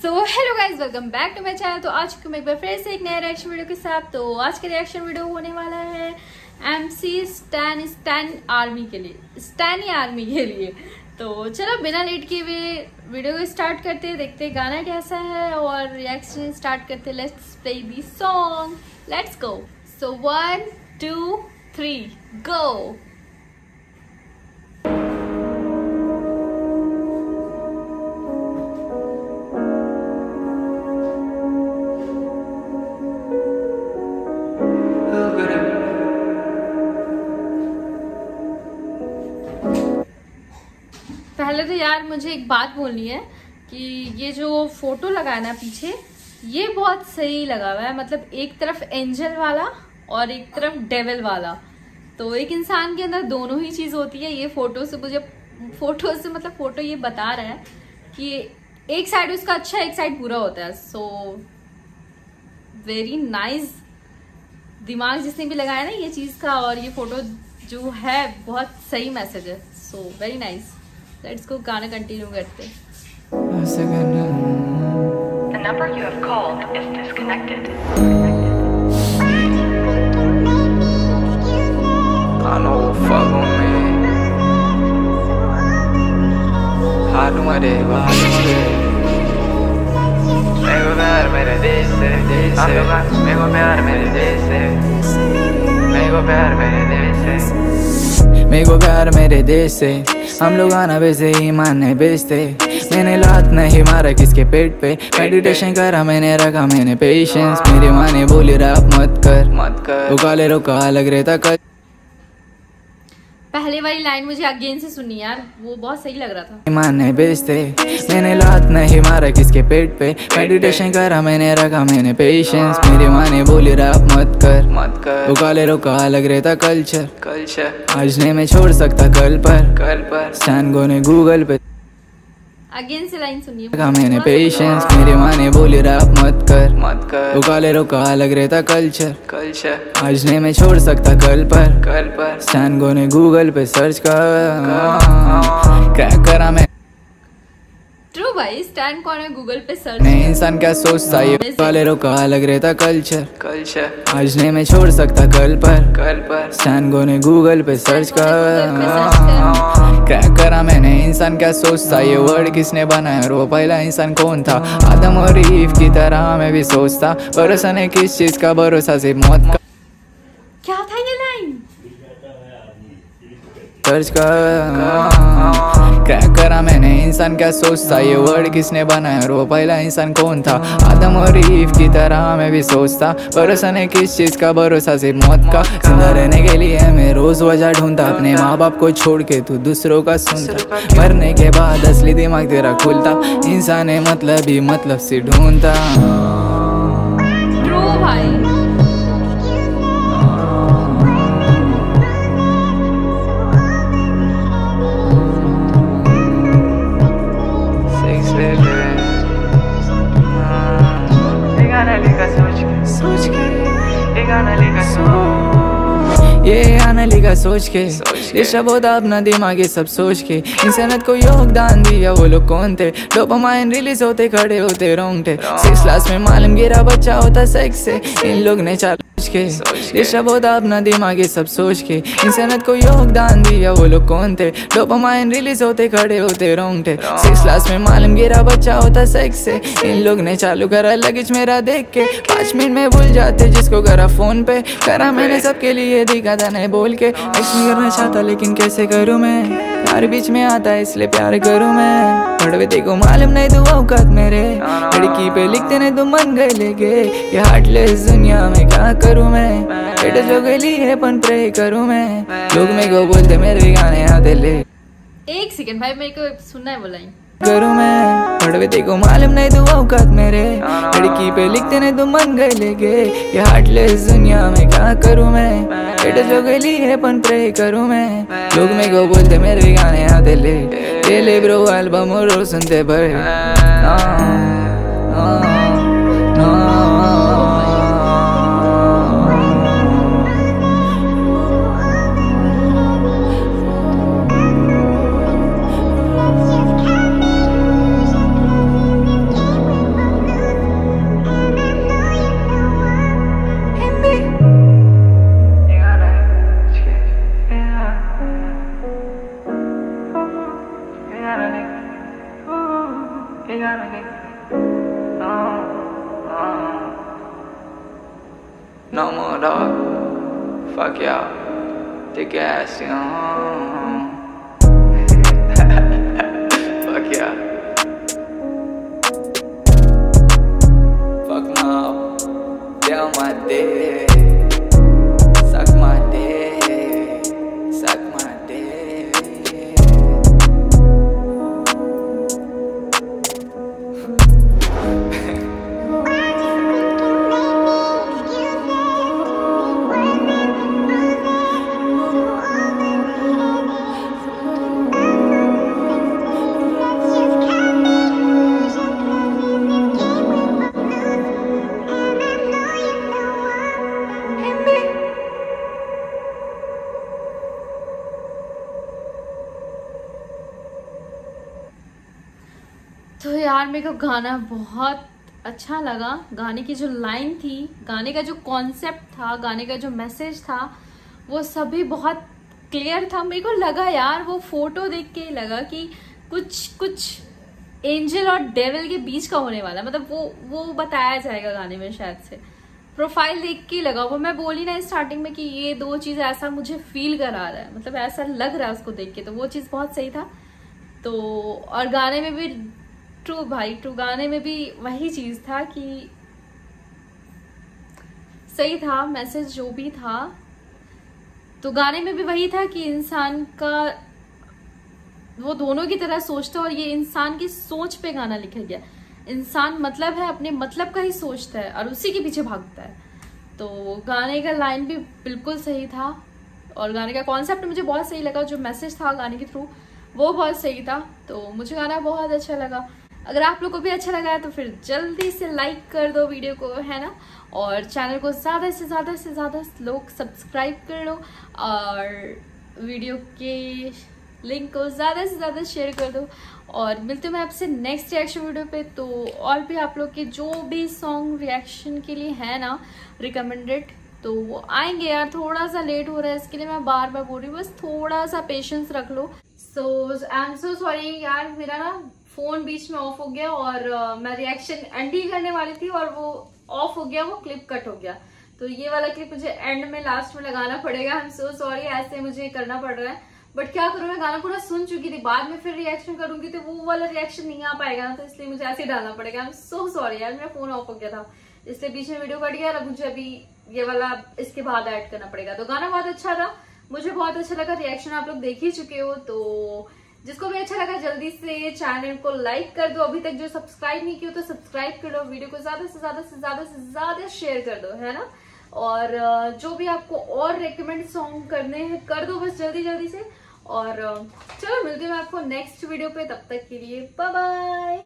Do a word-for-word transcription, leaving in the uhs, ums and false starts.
So hello guys, welcome back to my channel. तो आज मैं एक बार फिर से एक नया रिएक्शन वीडियो के साथ। तो आज का रिएक्शन वीडियो होने वाला है एमसी स्टैन स्टैन आर्मी के लिए, स्टैनी आर्मी के लिए। तो चलो बिना लेट किए हुए वीडियो को स्टार्ट करते हैं, देखते हैं गाना कैसा है और रिएक्शन स्टार्ट करते हैं। Let's play the song, let's go. So one two three go. पहले तो यार मुझे एक बात बोलनी है कि ये जो फोटो लगा है ना पीछे, ये बहुत सही लगा हुआ है। मतलब एक तरफ एंजल वाला और एक तरफ डेविल वाला। तो एक इंसान के अंदर दोनों ही चीज होती है। ये फोटो से मुझे फोटो से मतलब फोटो ये बता रहा है कि एक साइड उसका अच्छा, एक साइड बुरा होता है। So very nice. दिमाग जिसने भी लगाया ना ये चीज का, और ये फोटो जो है बहुत सही मैसेज है। So very nice. Let's go, गाना कंटिन्यू करते हैं। The number you have called is disconnected. I know fuck on me. हाथों दे बालों दे, मेरे को प्यार मेरे देश से, मेरे को प्यार मेरे देश से, मेरे को प्यार मेरे देश से, मेरे को प्यार मेरे देश से। हम लोग आना वैसे ही माने बेचते। मैंने लात नहीं मारा किसके पेट पे, मेडिटेशन करा मैंने, रखा मैंने पेशेंस। मेरी माँ ने बोली रैप मत कर मत कर, वो काले रोका अलग रहता कल। पहले वाली लाइन मुझे अगेन से सुनी यार, वो बहुत सही लग रहा था। माने बेचते, मैंने लात नहीं मारा किसके पेट पे, मेडिटेशन करा मैंने, रखा मैंने पेशेंस। मेरी माँ ने बोली रैप मत कर मत कर, वो काले रोका अलग रहता कल्चर कल्चर। आज नहीं मैं छोड़ सकता कल पर कल पर, स्टैन को ने गूगल पे अगेन से लाइन सुनिए। रखा मैंने पेशेंस। मेरी माँ ने बोली रैप मत कर मत कर, वो काले रोका अलग रहता कल्चर कल्चर। आज नहीं मैं छोड़ सकता कल पर कल पर, स्टैन को ने गूगल पे सर्च कर, क्रैक करा मैं। ट्रू भाई, स्टैन कौन है गूगल पे सर्च। नहीं इंसान क्या सोचता, ये काले रोका अलग रहता कल्चर कल्चर। आज नहीं मैं छोड़ सकता कल पर कल पर, स्टैन को ने गूगल पे सर्च कर, क्रैक करा मैंने। इंसान क्या सोचता, ये वर्ड किसने बनाया और वो पहला इंसान कौन था। आदम और ईव की तरह मैं भी सोचता, भरोसा नहीं किस चीज का, भरोसा सिर्फ मौत का। क्या था ये लाइन? सर्च कर, क्रैक करा मैंने। इंसान क्या सोचता, ये वर्ड किसने बनाया और वो पहला इंसान कौन था। आदम और ईव की तरह मैं भी सोचता, भरोसा नहीं किस चीज का, भरोसा सिर्फ मौत का। जिंदा रहने के लिए मैं रोज वजह ढूंढता, अपने माँ बाप को छोड़ के तू दूसरों का सुनता। मरने के बाद असली दिमाग तेरा खुलता, इंसान है मतलब ही मतलब से ढूंढता। ट्रू भाई, ये आना लिखा सोच के, ये सब होता अपना दिमाग ये सब सोच के। इंसानियत को योगदान दिया वो लोग कौन थे, डोपामाइन रिलीज होते खड़े होते रोंगटे। सिक्स क्लास में मालूम गिरा बच्चा होता सेक्स से, इन लोग ने चाल के। ये सब होता अपना दिमाग ये सब सोच के। इंसानियत को योगदान दिया वो लोग कौन थे, डोपामाइन रिलीज होते खड़े होते रोंगटे। सिक्स क्लास में मालूम गिरा बच्चा होता सेक्स से, इन लोग ने चालू करा लगेज मेरा देख के। पाँच मिनट में भूल जाते जिसको करा फोन पे, करा मैंने सबके लिए दिखा था नहीं बोल के। ऐसे करना चाहता लेकिन कैसे करूँ मैं, प्यार बीच में आता है इसलिए प्यार करूँ मैं। पढ़वे देखो मालूम नहीं तू औकात मेरे, लड़की पे लिखते नहीं तो मन गए लेके। ये हार्टलेस दुनिया में क्या करूँ मैं, बेटे जो गली है पन प्रे करूँ मैं। लोग मेरे को बोलते मेरे गाने आते ले। एक सेकंड भाई, मेरे को सुनना है वो लाइन। करूँ मैं पढ़वे देखो मालूम नहीं तू औकात मेरे, लड़की पे लिखते नहीं तो मन गए लेके। ये हार्टलेस दुनिया में क्या करूँ मैं, बेटे जो गली है पन प्रे करूँ मैं। लोग मेरे को बोलते मेरे गाने आते ले, ये ले ब्रो एल्बम और सुनते पर। गाना के No more dog. Fuck yeah. Take ass, you know. Fuck yeah. Fuck now. Down my dick. Suck my dick. Suck my dick. तो यार मेरे को गाना बहुत अच्छा लगा। गाने की जो लाइन थी, गाने का जो कॉन्सेप्ट था, गाने का जो मैसेज था, वो सभी बहुत क्लियर था। मेरे को लगा यार, वो फोटो देख के लगा कि कुछ कुछ एंजल और डेविल के बीच का होने वाला, मतलब वो वो बताया जाएगा गाने में शायद से। प्रोफाइल देख के लगा, वो मैं बोली ना स्टार्टिंग में कि ये दो चीज ऐसा मुझे फील करा रहा है, मतलब ऐसा लग रहा है उसको देख के, तो वो चीज बहुत सही था। तो और गाने में भी ट्रू भाई ट्रू, गाने में भी वही चीज था कि सही था मैसेज जो भी था। तो गाने में भी वही था कि इंसान का, वो दोनों की तरह सोचता है और ये इंसान की सोच पे गाना लिखा गया। इंसान मतलब है, अपने मतलब का ही सोचता है और उसी के पीछे भागता है। तो गाने का लाइन भी बिल्कुल सही था और गाने का कॉन्सेप्ट मुझे बहुत सही लगा, जो मैसेज था गाने के थ्रू वो बहुत सही था। तो मुझे गाना बहुत अच्छा लगा। अगर आप लोग को भी अच्छा लगा है तो फिर जल्दी से लाइक कर दो वीडियो को, है ना, और चैनल को ज़्यादा से ज़्यादा से ज़्यादा लोग सब्सक्राइब कर लो और वीडियो के लिंक को ज़्यादा से ज़्यादा शेयर कर दो। और मिलते हैं मैं आपसे नेक्स्ट रिएक्शन वीडियो पे। तो और भी आप लोग के जो भी सॉन्ग रिएक्शन के लिए है ना रिकमेंडेड, तो वो आएंगे यार। थोड़ा सा लेट हो रहा है, इसके लिए मैं बार बार बोल रही हूँ, बस थोड़ा सा पेशेंस रख लो। सो आई एम सो सॉरी यार, मेरा ना फोन बीच में ऑफ हो गया और uh, मैं रिएक्शन एंड ही करने वाली थी और वो ऑफ हो गया, वो क्लिप कट हो गया। तो ये वाला क्लिप मुझे एंड में लास्ट में लगाना पड़ेगा। आई एम सो सॉरी, ऐसे मुझे करना पड़ रहा है, बट क्या करूं, मैं गाना पूरा सुन चुकी थी, बाद में फिर रिएक्शन करूंगी तो वो वाला रिएक्शन नहीं आ पाएगा ना, तो इसलिए मुझे ऐसे ही डालना पड़ेगा। आई एम सो सॉरी यार, मेरा फोन ऑफ हो गया था इसलिए बीच में वीडियो कट गया और मुझे अभी ये वाला इसके बाद ऐड करना पड़ेगा। तो गाना बहुत अच्छा था, मुझे बहुत अच्छा लगा। रिएक्शन आप लोग देख ही चुके हो, तो जिसको भी अच्छा लगा जल्दी से चैनल को लाइक कर दो। अभी तक जो सब्सक्राइब नहीं किया तो सब्सक्राइब कर दो, वीडियो को ज्यादा से ज्यादा से ज्यादा से ज्यादा शेयर कर दो, है ना। और जो भी आपको और रेकमेंड सॉन्ग करने हैं कर दो बस जल्दी जल्दी से। और चलो मिलती हूँ मैं आपको नेक्स्ट वीडियो पे, तब तक के लिए बाय बाय।